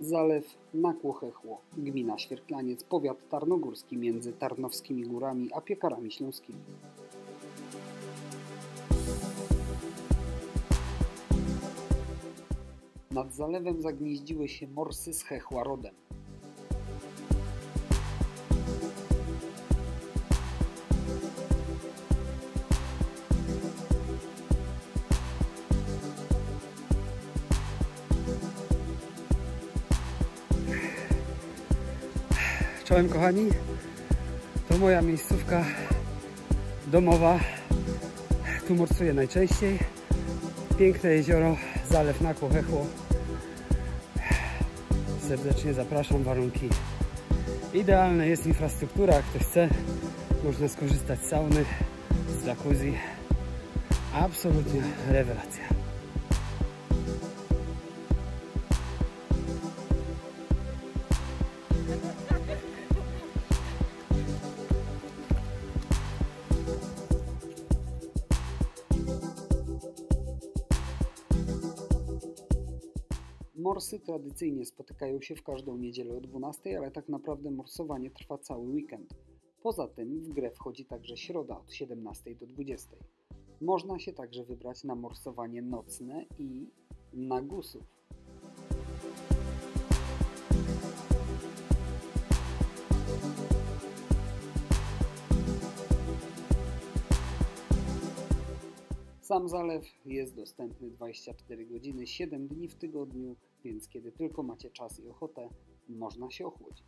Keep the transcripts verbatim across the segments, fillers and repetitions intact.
Zalew Nakło-Chechło, gmina Świerklaniec, powiat tarnogórski między Tarnowskimi Górami a Piekarami Śląskimi. Nad zalewem zagnieździły się morsy z Chechła rodem. Czołem kochani, to moja miejscówka domowa, tu morsuję najczęściej. Piękne jezioro, zalew Nakło-Chechło. Serdecznie zapraszam, warunki idealne, jest infrastruktura, jak ktoś chce, można skorzystać z sauny, z jacuzzi. Absolutnie rewelacja. Morsy tradycyjnie spotykają się w każdą niedzielę o dwunastej, ale tak naprawdę morsowanie trwa cały weekend. Poza tym w grę wchodzi także środa od siedemnastej do dwudziestej. Można się także wybrać na morsowanie nocne i na gusów. Sam zalew jest dostępny dwadzieścia cztery godziny, siedem dni w tygodniu, więc kiedy tylko macie czas i ochotę, można się ochłodzić.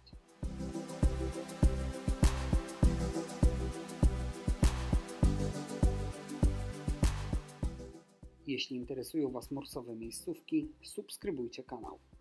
Jeśli interesują Was morsowe miejscówki, subskrybujcie kanał.